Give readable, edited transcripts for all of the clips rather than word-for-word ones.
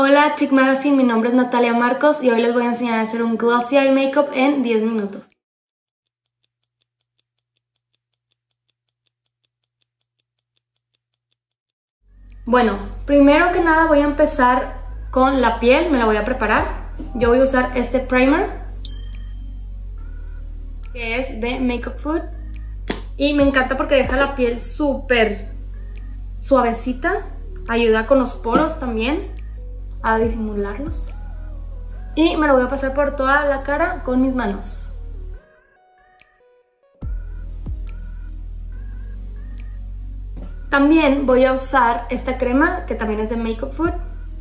Hola Chic Magazine, mi nombre es Natalia Marcos y hoy les voy a enseñar a hacer un glossy eye makeup en 10 minutos. Bueno, primero que nada voy a empezar con la piel, me la voy a preparar. Yo voy a usar este primer, que es de Makeup Food. Y me encanta porque deja la piel súper suavecita, ayuda con los poros también a disimularlos. Y me lo voy a pasar por toda la cara con mis manos. También voy a usar esta crema que también es de Makeup Food.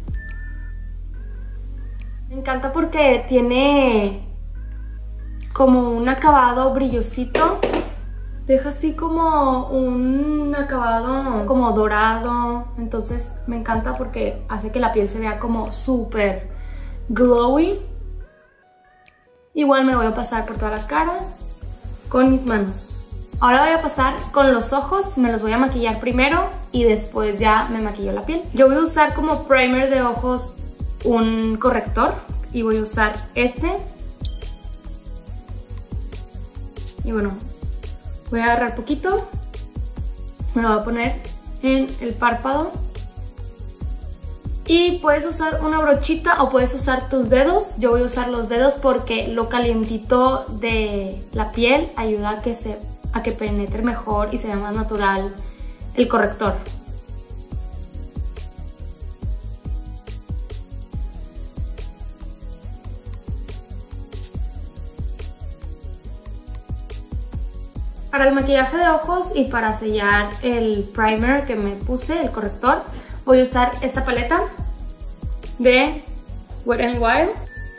Me encanta porque tiene como un acabado brillosito. Deja así como un acabado como dorado. Entonces me encanta porque hace que la piel se vea como súper glowy. Igual me lo voy a pasar por toda la cara con mis manos. Ahora voy a pasar con los ojos, me los voy a maquillar primero y después ya me maquillo la piel. Yo voy a usar como primer de ojos un corrector y voy a usar este. Y bueno, voy a agarrar poquito, me lo voy a poner en el párpado. Y puedes usar una brochita o puedes usar tus dedos. Yo voy a usar los dedos porque lo calientito de la piel ayuda a que penetre mejor y sea más natural el corrector. Para el maquillaje de ojos y para sellar el primer que me puse, el corrector, voy a usar esta paleta de Wet n Wild,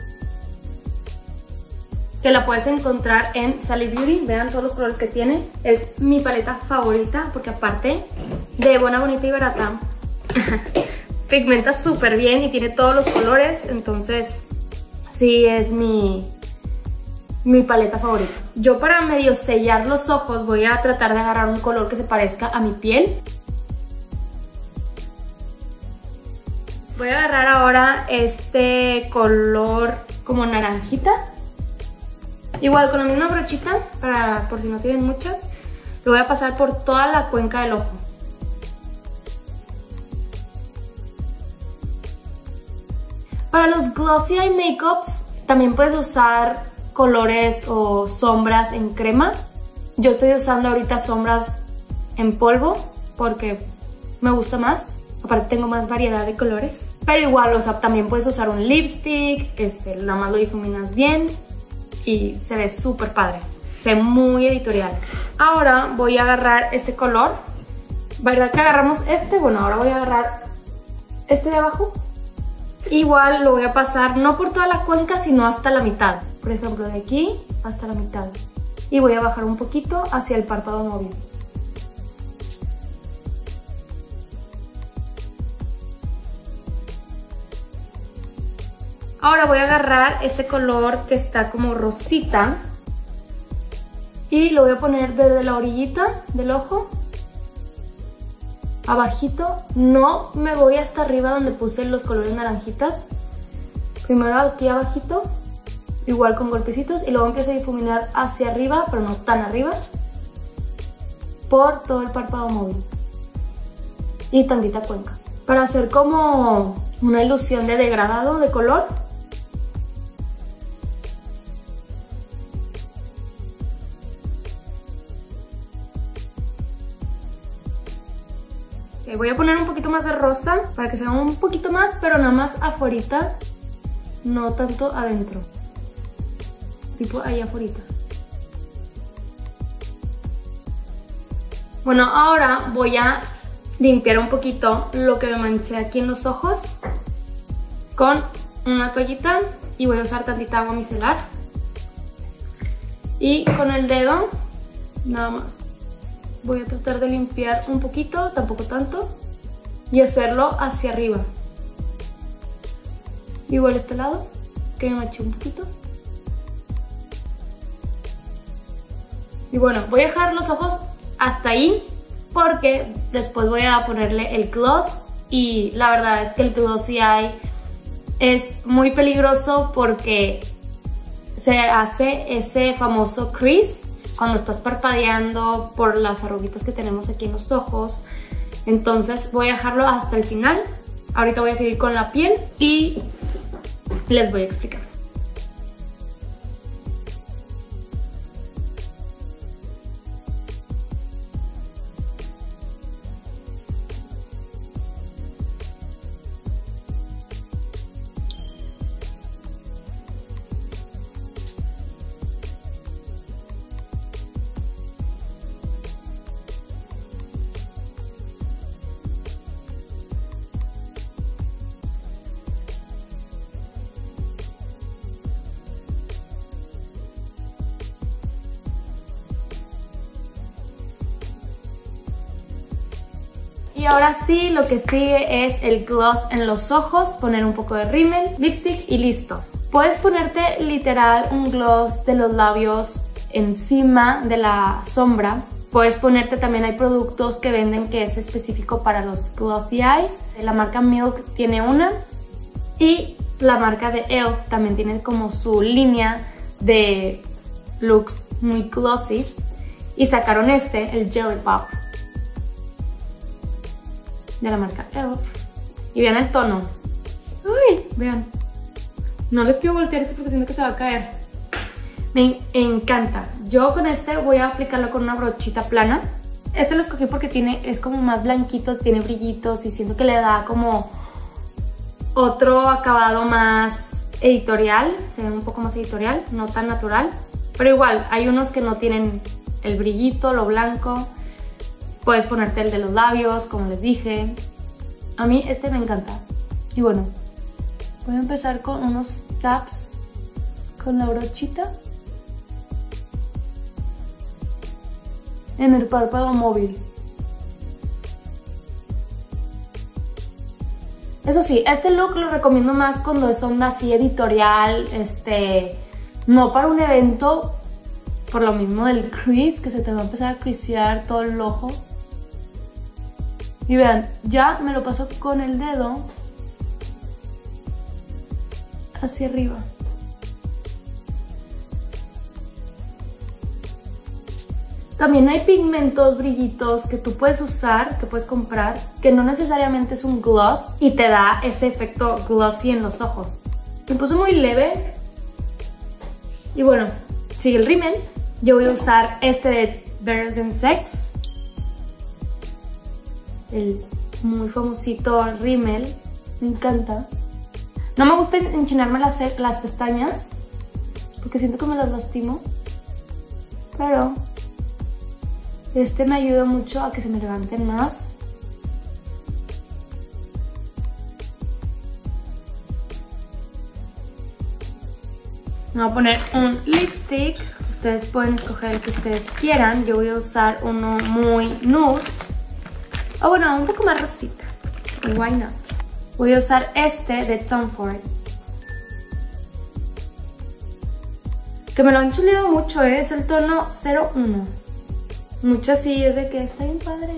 que la puedes encontrar en Sally Beauty. Vean todos los colores que tiene. Es mi paleta favorita porque aparte de buena, bonita y barata, pigmenta súper bien y tiene todos los colores. Entonces sí, es mi paleta favorita. Yo para medio sellar los ojos voy a tratar de agarrar un color que se parezca a mi piel. Voy a agarrar ahora este color como naranjita. Igual con la misma brochita, por si no tienen muchas, lo voy a pasar por toda la cuenca del ojo. Para los glossy eye makeups también puedes usar colores o sombras en crema. Yo estoy usando ahorita sombras en polvo porque me gusta más. Aparte tengo más variedad de colores. Pero igual, o sea, también puedes usar un lipstick, nada más lo difuminas bien y se ve súper padre. Se ve muy editorial. Ahora voy a agarrar este color. ¿Verdad que agarramos este? Bueno, ahora voy a agarrar este de abajo. Igual lo voy a pasar no por toda la cuenca, sino hasta la mitad. Por ejemplo, de aquí hasta la mitad. Y voy a bajar un poquito hacia el párpado móvil. Ahora voy a agarrar este color que está como rosita y lo voy a poner desde la orillita del ojo, abajito. No me voy hasta arriba donde puse los colores naranjitas. Primero aquí abajito, igual con golpecitos, y luego empiezo a difuminar hacia arriba, pero no tan arriba, por todo el párpado móvil y tantita cuenca, para hacer como una ilusión de degradado de color. Voy a poner un poquito más de rosa para que se vea un poquito más, pero nada más afuerita, no tanto adentro, tipo ahí afuerita. Bueno, ahora voy a limpiar un poquito lo que me manché aquí en los ojos con una toallita y voy a usar tantita agua micelar. Y con el dedo, nada más, voy a tratar de limpiar un poquito, tampoco tanto, y hacerlo hacia arriba. Igual este lado, que me manché un poquito. Y bueno, voy a dejar los ojos hasta ahí porque después voy a ponerle el gloss y la verdad es que el glossy eye es muy peligroso porque se hace ese famoso crease cuando estás parpadeando por las arruguitas que tenemos aquí en los ojos. Entonces voy a dejarlo hasta el final. Ahorita voy a seguir con la piel y les voy a explicar. Y ahora sí, lo que sigue es el gloss en los ojos, poner un poco de rímel, lipstick y listo. Puedes ponerte literal un gloss de los labios encima de la sombra. Puedes ponerte también, hay productos que venden que es específico para los glossy eyes. La marca Milk tiene una y la marca de e.l.f. también tiene como su línea de looks muy glossy. Y sacaron el Jelly Pop, de la marca e.l.f. Y vean el tono. Uy, vean. No les quiero voltear porque siento que se va a caer. Me encanta. Yo con este voy a aplicarlo con una brochita plana. Este lo escogí porque es como más blanquito, tiene brillitos y siento que le da como otro acabado más editorial. Se ve un poco más editorial, no tan natural. Pero igual, hay unos que no tienen el brillito, lo blanco. Puedes ponerte el de los labios, como les dije. A mí este me encanta. Y bueno, voy a empezar con unos taps con la brochita en el párpado móvil. Eso sí, este look lo recomiendo más cuando es onda así editorial, no para un evento, por lo mismo del crease, que se te va a empezar a creasear todo el ojo. Y vean, ya me lo paso con el dedo hacia arriba. También hay pigmentos, brillitos que tú puedes usar, que puedes comprar, que no necesariamente es un gloss y te da ese efecto glossy en los ojos. Me puso muy leve. Y bueno, sigue el rímel. Yo voy a usar este de Better Than Sex. El muy famosito rímel. Me encanta. No me gusta enchinarme las pestañas porque siento que me las lastimo. Pero este me ayuda mucho a que se me levanten más. Me voy a poner un lipstick. Ustedes pueden escoger el que ustedes quieran. Yo voy a usar uno muy nude. O bueno, un poco más rosita. Why not? Voy a usar este de Tom Ford. Que me lo han chuleado mucho, es el tono 01. Mucho así, es de que está bien padre.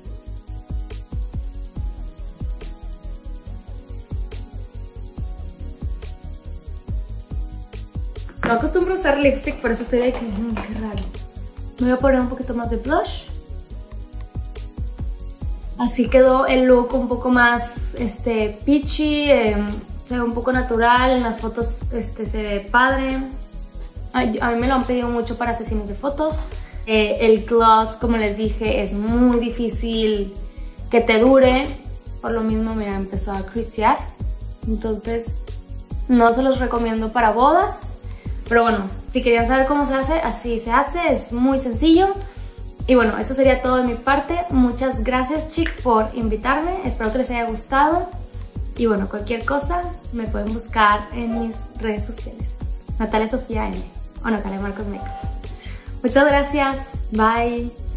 No acostumbro a usar lipstick, por eso estoy de que, qué raro. Me voy a poner un poquito más de blush. Así quedó el look un poco más peachy, se ve un poco natural, en las fotos se ve padre. A mí me lo han pedido mucho para sesiones de fotos. El gloss, como les dije, es muy difícil que te dure. Por lo mismo, mira, empezó a creasear. Entonces, no se los recomiendo para bodas. Pero bueno, si querían saber cómo se hace, así se hace, es muy sencillo. Y bueno, eso sería todo de mi parte. Muchas gracias, chicos, por invitarme. Espero que les haya gustado. Y bueno, cualquier cosa me pueden buscar en mis redes sociales. Natalia Sofía M o Natalia Marcos Makeup. Muchas gracias. Bye.